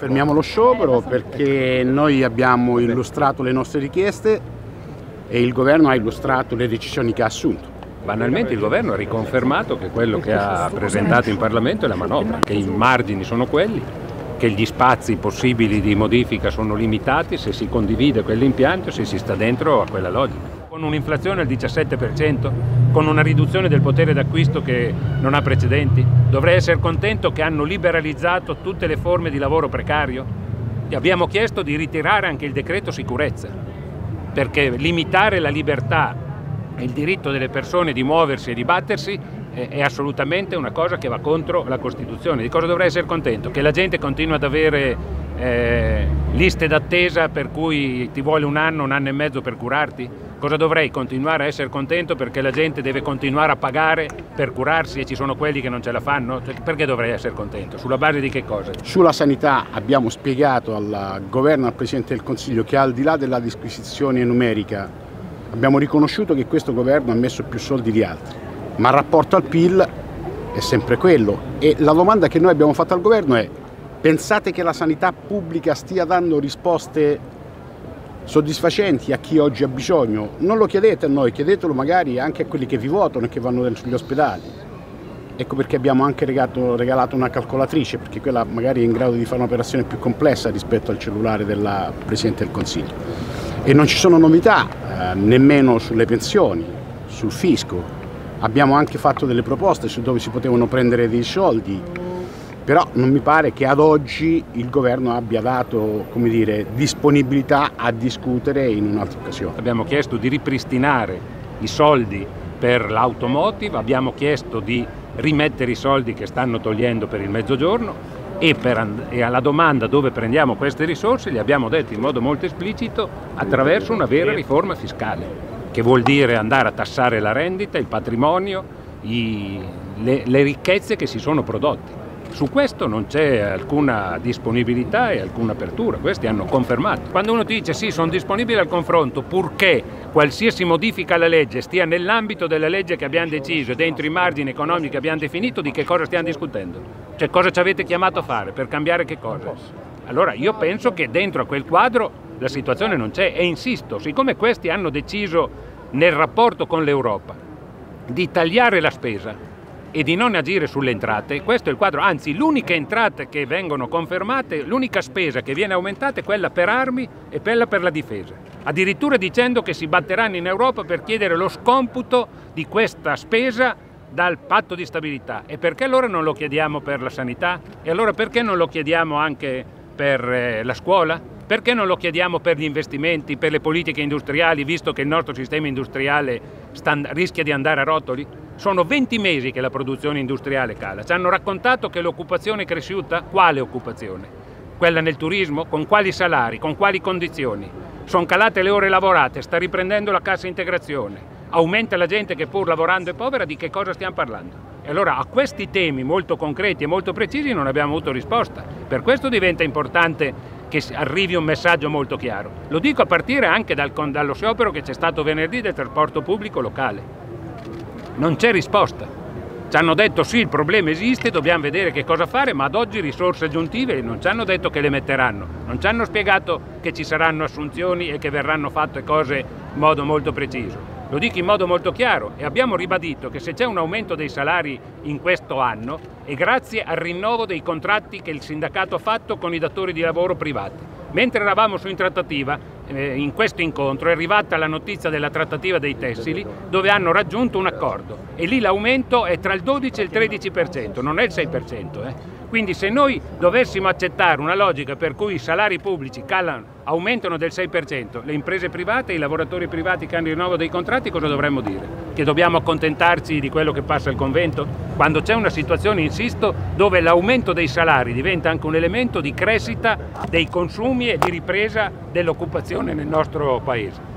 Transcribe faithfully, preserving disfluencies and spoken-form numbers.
Fermiamo lo sciopero perché noi abbiamo illustrato le nostre richieste e il governo ha illustrato le decisioni che ha assunto. Banalmente il governo ha riconfermato che quello che ha presentato in Parlamento è la manovra, che i margini sono quelli, che gli spazi possibili di modifica sono limitati se si condivide quell'impianto, se si sta dentro a quella logica. Con un'inflazione al diciassette per cento, con una riduzione del potere d'acquisto che non ha precedenti, dovrei essere contento che hanno liberalizzato tutte le forme di lavoro precario. E abbiamo chiesto di ritirare anche il decreto sicurezza, perché limitare la libertà e il diritto delle persone di muoversi e di battersi è assolutamente una cosa che va contro la Costituzione. Di cosa dovrei essere contento? Che la gente continua ad avere eh, liste d'attesa per cui ti vuole un anno, un anno e mezzo per curarti? Cosa dovrei continuare a essere contento perché la gente deve continuare a pagare per curarsi e ci sono quelli che non ce la fanno? Cioè, perché dovrei essere contento? Sulla base di che cosa? Sulla sanità abbiamo spiegato al governo e al Presidente del Consiglio che al di là della disquisizione numerica abbiamo riconosciuto che questo governo ha messo più soldi di altri, ma il rapporto al P I L è sempre quello e la domanda che noi abbiamo fatto al governo è: pensate che la sanità pubblica stia dando risposte soddisfacenti a chi oggi ha bisogno? Non lo chiedete a noi, chiedetelo magari anche a quelli che vi votano e che vanno sugli ospedali. Ecco perché abbiamo anche regalato, regalato una calcolatrice, perché quella magari è in grado di fare un'operazione più complessa rispetto al cellulare del Presidente del Consiglio. E non ci sono novità, eh, nemmeno sulle pensioni, sul fisco. Abbiamo anche fatto delle proposte su dove si potevano prendere dei soldi, però non mi pare che ad oggi il governo abbia dato, come dire, disponibilità a discutere in un'altra occasione. Abbiamo chiesto di ripristinare i soldi per l'automotive, abbiamo chiesto di rimettere i soldi che stanno togliendo per il Mezzogiorno e, per, e alla domanda dove prendiamo queste risorse gli abbiamo detto in modo molto esplicito attraverso una vera riforma fiscale, che vuol dire andare a tassare la rendita, il patrimonio, i, le, le ricchezze che si sono prodotte. Su questo non c'è alcuna disponibilità e alcuna apertura, questi hanno confermato. Quando uno ti dice sì, sono disponibile al confronto purché qualsiasi modifica alla legge stia nell'ambito della legge che abbiamo deciso, dentro i margini economici che abbiamo definito, di che cosa stiamo discutendo? Cioè cosa ci avete chiamato a fare, per cambiare che cosa? Allora io penso che dentro a quel quadro la situazione non c'è e insisto, siccome questi hanno deciso nel rapporto con l'Europa di tagliare la spesa e di non agire sulle entrate, questo è il quadro, anzi l'unica entrata che vengono confermate, l'unica spesa che viene aumentata è quella per armi e quella per la difesa, addirittura dicendo che si batteranno in Europa per chiedere lo scomputo di questa spesa dal patto di stabilità. E perché allora non lo chiediamo per la sanità? E allora perché non lo chiediamo anche per eh, la scuola? Perché non lo chiediamo per gli investimenti, per le politiche industriali, visto che il nostro sistema industriale sta, rischia di andare a rotoli? Sono venti mesi che la produzione industriale cala. Ci hanno raccontato che l'occupazione è cresciuta? Quale occupazione? Quella nel turismo? Con quali salari? Con quali condizioni? Sono calate le ore lavorate, sta riprendendo la cassa integrazione. Aumenta la gente che pur lavorando è povera, di che cosa stiamo parlando? E allora a questi temi molto concreti e molto precisi non abbiamo avuto risposta. Per questo diventa importante che arrivi un messaggio molto chiaro. Lo dico a partire anche dal, dallo sciopero che c'è stato venerdì del trasporto pubblico locale. Non c'è risposta. Ci hanno detto sì, il problema esiste, dobbiamo vedere che cosa fare, ma ad oggi risorse aggiuntive non ci hanno detto che le metteranno. Non ci hanno spiegato che ci saranno assunzioni e che verranno fatte cose in modo molto preciso. Lo dico in modo molto chiaro e abbiamo ribadito che se c'è un aumento dei salari in questo anno è grazie al rinnovo dei contratti che il sindacato ha fatto con i datori di lavoro privati. Mentre eravamo su in trattativa, eh, in questo incontro è arrivata la notizia della trattativa dei tessili dove hanno raggiunto un accordo e lì l'aumento è tra il dodici e il tredici per cento, non è il sei per cento. Eh. Quindi se noi dovessimo accettare una logica per cui i salari pubblici calano, aumentano del sei per cento, le imprese private e i lavoratori privati che hanno il rinnovo dei contratti, cosa dovremmo dire? Che dobbiamo accontentarci di quello che passa al convento? Quando c'è una situazione, insisto, dove l'aumento dei salari diventa anche un elemento di crescita dei consumi e di ripresa dell'occupazione nel nostro Paese.